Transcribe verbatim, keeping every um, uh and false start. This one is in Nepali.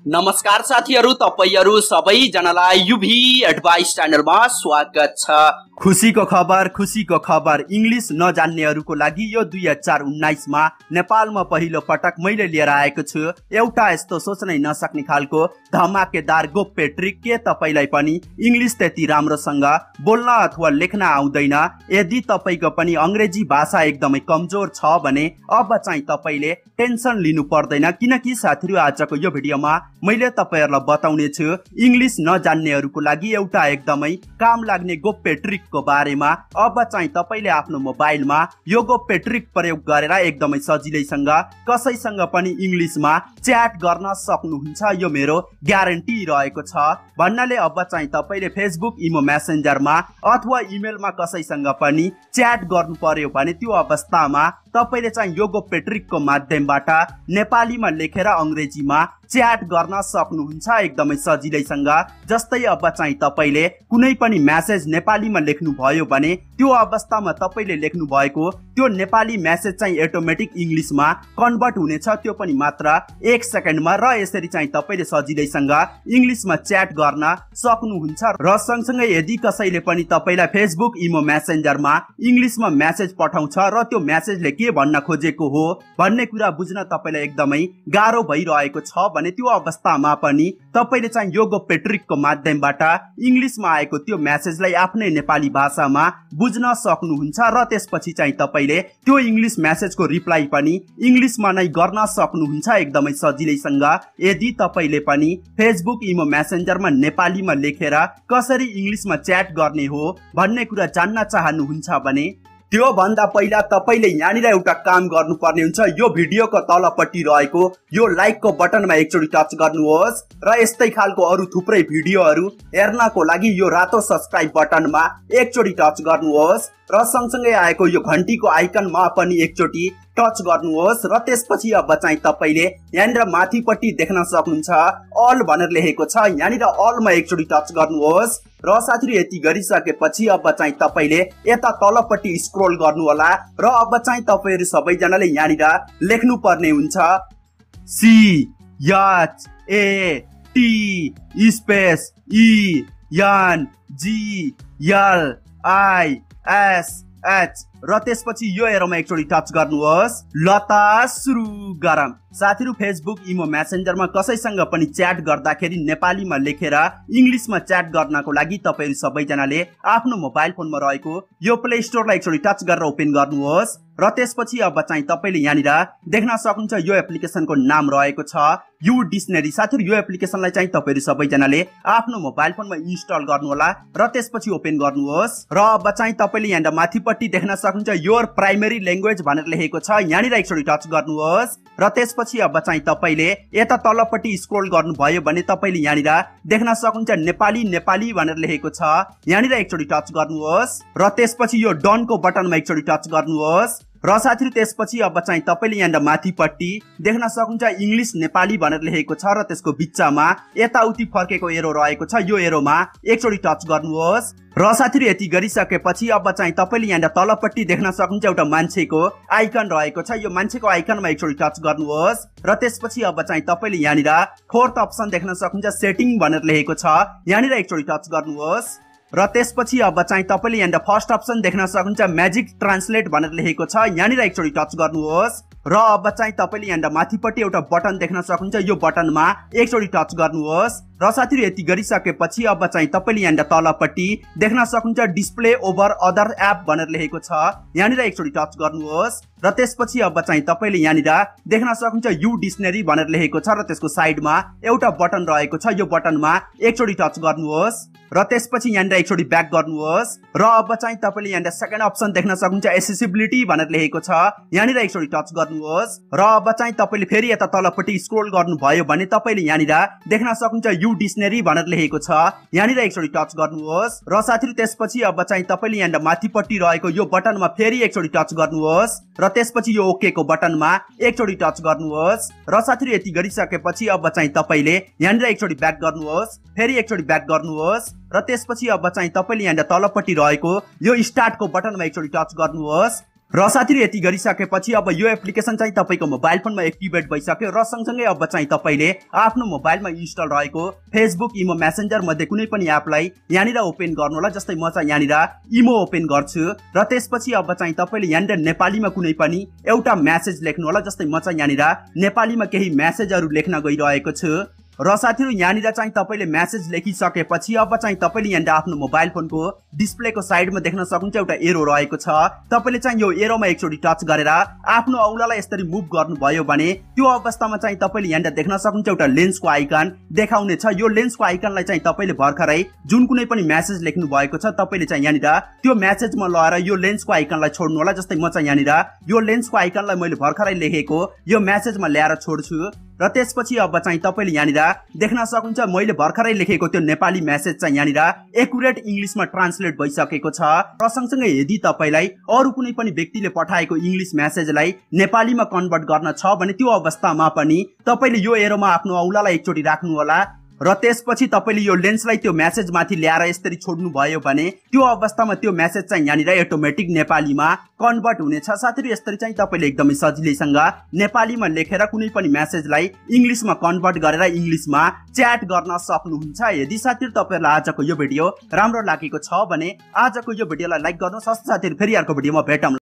नमस्कार साथीहरु, तपाईहरु सबैजनालाई युभी एडभाइस च्यानलमा स्वागत छ। खुसीको खबर खुसीको खबर इंग्लिश नजान्नेहरुको लागि यो दुई हजार उन्नाइस मा नेपालमा पहिलो पटक मैले लिएर आएको छु एउटा यस्तो सोच्नै नसक्ने खालको धमाकेदार गोप्य ट्रिक। के तपाईलाई पनि इंग्लिश त्यति राम्रोसँग बोल्न अथवा लेख्न आउँदैन? यदि तपाईको पनि अंग्रेजी भाषा एकदमै कमजोर छ भने अब चाहिँ तपाईले टेन्सन लिनु पर्दैन, किनकि साथीहरु आजको यो भिडियोमा मैले तपाईहरुलाई बताउने छु इंग्लिश नजान्नेहरुको लागि एउटा एकदमै काम लाग्ने गोप्य ट्रिक को बारेमा। अब चाहिँ तपाईले आफ्नो मोबाइलमा यो गोप्य ट्रिक प्रयोग गरेर एकदमै सजिलैसँग कसैसँग पनि इंग्लिशमा च्याट गर्न सक्नुहुन्छ, यो मेरो ग्यारेन्टी रहेको छ भन्नाले अब चाहिँ तपाईले फेसबुक, इमो मेसेन्जरमा अथवा इमेलमा कसैसँग पनि च्याट गर्नु पर्यो भने त्यो अवस्थामा तपाईले चाहिँ यो गोप्य ट्रिकको माध्यमबाट नेपालीमा लेखेर अंग्रेजीमा च्याट गर्न सक्नुहुन्छ एकदमै सजिलैसँग। जस्तै अब चाहिँ तपाईले कुनै पनि मेसेज नेपालीमा लेख्नु भयो भने त्यो अवस्थामा तपाईले लेख्नु भएको त्यो नेपाली मेसेज चाहिँ अटोमेटिक इंग्लिशमा कन्भर्ट हुनेछ, त्यो पनि मात्र एक सेकेन्डमा। र यसरी चाहिँ तपाईले सजिलैसँग इंग्लिशमा च्याट गर्न सक्नुहुन्छ। र सँगसँगै यदि कसैले पनि तपाईलाई फेसबुक, इमो मेसेन्जरमा इंग्लिशमा मेसेज पठाउँछ र त्यो मेसेजले के भन्न खोजेको हो भन्ने कुरा बुझ्न तपाईलाई एकदमै गाह्रो भइरहेको छ भने त्यो अवस्थामा पनि तपाईले चाहिँ यो गोप्य ट्रिकको माध्यमबाट इंग्लिशमा आएको त्यो मेसेजलाई आफ्नै नेपाली भाषामा बुझ्न सक्नुहुन्छ र त्यसपछि चाहिँ तपाईले त्यो इंग्लिश मेसेजको रिप्लाई पनि इंग्लिशमा नै गर्न सक्नुहुन्छ एकदमै सजिलैसँग। यदि तपाईले पनि फेसबुक, इमो मेसेन्जरमा नेपालीमा लेखेर कसरी इंग्लिशमा च्याट गर्ने हो भन्ने कुरा जान्न चाहनुहुन्छ भने त्यो भन्दा पहिला तपाईले यहाँनिर एउटा काम गर्नुपर्ने हुन्छ। यो भिडियोको तलपट्टि रहेको यो लाइकको बटनमा एकचोटी टच गर्नुहोस् र यस्तै खालको अरु थुप्रै भिडियोहरु हेर्नको लागि यो रातो सब्स्क्राइब बटनमा एकचोटी टच गर्नुहोस् र सँगसँगै आएको यो घण्टीको आइकनमा पनि एकचोटी टच गर्नुहोस् र त्यसपछि अब चाहिँ तपाईले यहाँनिर माथिपट्टि देख्न सक्नुहुन्छ अल भनेर लेखेको छ, यहाँनिर अलमा एकचोटी टच गर्नुहोस् र साथीहरु यति गरिसकेपछि अब चाहिँ तपाईले यता तलपट्टि स्क्रोल गर्नु होला र अब चाहिँ तपाईहरु सबैजनाले यहाँनिर लेख्नु पर्ने हुन्छ C H A T space E N G L I S H र त्यसपछि यो एरोमा एकचोटी टच गर्नुहोस्। लता सुरु गरम। साथीहरु फेसबुक, इमो मेसेन्जरमा कसैसँग पनि च्याट गर्दाखेरि नेपालीमा लेखेर इंग्लिशमा च्याट गर्नको लागि तपाईहरु सबैजनाले आफ्नो मोबाइल फोनमा रहेको यो प्ले स्टोरलाई एकचोटी टच गरेर ओपन गर्नुहोस् र त्यसपछि अब चाहिँ तपाईले यहाँनिर देख्न सक्नुहुन्छ यो एप्लिकेसनको नाम रहेको छ यु डिक्सनरी। साथीहरु यो एप्लिकेसनलाई चाहिँ तपाईहरु सबैजनाले आफ्नो मोबाइल फोनमा इन्स्टल गर्नु होला र त्यसपछि ओपन गर्नुहोस् र अब चाहिँ तपाईले यहाँनिर माथिपट्टि देख्न सक्नुहुन्छ योर प्राइमरी ल्याङ्ग्वेज भनेर लेखेको छ, यहाँनिर एकचोटी टच गर्नुहोस् र त्यसपछि अब चाहिँ तपाईले यता तलपट्टि स्क्रोल गर्नुभयो भने तपाईले यहाँनिर देख्न सक्नुहुन्छ नेपाली नेपाली भनेर लेखेको छ, यहाँनिर एकचोटी टच गर्नुहोस् र त्यसपछि यो डनको बटनमा एकचोटी टच गर्नुहोस् र साथीहरु त्यसपछि अब चाहिँ तपाईले यहाँनिर माथिपट्टि देख्न सक्नुहुन्छ इंग्लिश नेपाली भनेर लेखेको छ र त्यसको बिचमा यताउति फर्केको एरो रहेको छ, यो एरोमा एकचोटी टच गर्नुहोस् र साथीहरु यति गरिसकेपछि अब चाहिँ तपाईले यहाँनिर तलपट्टि देख्न सक्नुहुन्छ एउटा मान्छेको आइकन रहेको छ, यो मान्छेको आइकनमा एकचोटी टच गर्नुहोस् र त्यसपछि अब चाहिँ तपाईले यहाँनिर फोर्थ अप्सन देख्न सक्नुहुन्छ सेटिङ भनेर लेखेको छ, यहाँनिर एकचोटी टच गर्नुहोस् र त्यसपछि अब चाहिँ तपाईले यहाँनिर फर्स्ट अप्सन देख्न सक्नुहुन्छ म्याजिक ट्रान्सलेट भनेर लेखेको छ, यहाँनिर एकचोटी टच गर्नुहोस् र अब चाहिँ तपाईले यहाँनिर माथिपट्टि एउटा बटन देख्न सक्नुहुन्छ, यो बटनमा एकचोटी टच गर्नुहोस् र साथीहरु यति गरिसकेपछि अब चाहिँ तपाईले यहाँनिर तलपट्टि देख्न सक्नुहुन्छ डिस्प्ले ओभर अदर एप भनेर लेखेको छ, यहाँनिर एकचोटी टच गर्नुहोस् र त्यसपछि अब चाहिँ तपाईले यहाँनिर देख्न सक्नुहुन्छ यु डिक्सनरी भनेर लेखेको छ र त्यसको साइडमा एउटा बटन रहेको छ, यो बटनमा एकचोटी टच गर्नुहोस् र त्यसपछि यहाँनिर एकचोटी ब्याक गर्नुहोस् र अब चाहिँ तपाईले यहाँनिर सेकेन्ड अप्सन देख्न सक्नुहुन्छ एसेसिबिलिटी भनेर लेखेको छ, यहाँनिर एकचोटी टच गर्नुहोस् र अब चाहिँ तपाईले फेरि यता तलपट्टि स्क्रोल गर्नुभयो भने तपाईले यहाँनिर देख्न सक्नुहुन्छ यु डिक्सनरी भनेर लेखेको छ, यहाँनिर एकचोटी टच गर्नुहोस् र साथीहरु त्यसपछि अब चाहिँ तपाईले यहाँनिर माथिपट्टि रहेको यो बटनमा फेरि एकचोटी टच गर्नुहोस् र त्यसपछि यो ओके को बटनमा एकचोटी टच गर्नुहोस् र साथीहरु यति गरिसकेपछि अब चाहिँ तपाईले यहाँनिर एकचोटी ब्याक गर्नुहोस्, फेरि एकचोटी ब्याक गर्नुहोस् र त्यसपछि अब चाहिँ तपाईले यहाँनिर तलपट्टि रहेको यो स्टार्ट को बटनमा एकचोटी टच गर्नुहोस् र साथीहरु यति गरिसकेपछि अब यो एप्लिकेसन चाहिँ तपाईको मोबाइल फोनमा एक्टिभेट भइसक्यो र सँगसँगै अब चाहिँ तपाईले आफ्नो मोबाइलमा इन्स्टल रहेको फेसबुक इमो मेसेन्जर मध्ये कुनै पनि एपलाई यहाँनिर ओपन गर्नु होला। जस्तै म चाहिँ यहाँनिर इमो ओपन गर्छु र त्यसपछि अब चाहिँ तपाईले यहाँनिर नेपालीमा कुनै पनि एउटा मेसेज लेख्नु होला। जस्तै म चाहिँ यहाँनिर नेपालीमा केही मेसेजहरु लेख्न गइरहेको छु र साथीहरु यहाँनिर चाहिँ तपाईले मेसेज लेखिसकेपछि अब चाहिँ तपाईले यहाँनिर आफ्नो मोबाइल फोनको डिस्प्लेको साइडमा देख्न सक्नुहुन्छ एउटा एरो रहेको छ। तपाईले चाहिँ यो एरोमा एकचोटी टच गरेर आफ्नो औंलालाई यसरी मुभ गर्नुभयो भने त्यो अवस्थामा चाहिँ तपाईले यहाँनिर देख्न सक्नुहुन्छ एउटा लेन्सको आइकन देखाउने छ। यो लेन्सको आइकनलाई चाहिँ तपाईले भर्खरै जुन कुनै पनि मेसेज लेख्नु भएको छ तपाईले चाहिँ यहाँनिर त्यो मेसेजमा लगाएर यो लेन्सको आइकनलाई छोड्नु होला। जस्तै म चाहिँ यहाँनिर यो लेन्सको आइकनलाई मैले भर्खरै लेखेको यो मेसेजमा ल्याएर छोड्छु र त्यसपछि अब चाहिँ तपाईले यहाँनिर देख्न सक्नुहुन्छ मैले भर्खरै लेखेको त्यो नेपाली मेसेज चाहिँ यहाँनिर एकुरेट इंग्लिशमा ट्रान्सलेट भइसकेको छ। र सँगसँगै यदि तपाईलाई अरु कुनै पनि व्यक्तिले पठाएको इंग्लिश मेसेजलाई नेपालीमा कन्भर्ट गर्न छ भने त्यो अवस्थामा पनि तपाईले यो एरोमा आफ्नो औंलालाई एकचोटी राख्नु होला र त्यसपछि तपाईले यो लेन्सलाई त्यो मेसेज माथि ल्याएर यसरी छोड्नु भयो भने त्यो अवस्थामा त्यो मेसेज चाहिँ यहाँनिर अटोमेटिक नेपालीमा कन्भर्ट हुनेछ। साथीहरु यसरी चाहिँ तपाईले एकदमै सजिलैसँग नेपालीमा लेखेर कुनै पनि मेसेजलाई इंग्लिशमा कन्भर्ट गरेर इंग्लिशमा च्याट गर्न सक्नुहुन्छ। यदि साथीहरु तपाईहरुलाई आजको यो भिडियो राम्रो लागेको छ भने आजको यो भिडियोलाई लाइक गर्नुहोस्। साथीहरु फेरि अर्को भिडियोमा भेटौँ।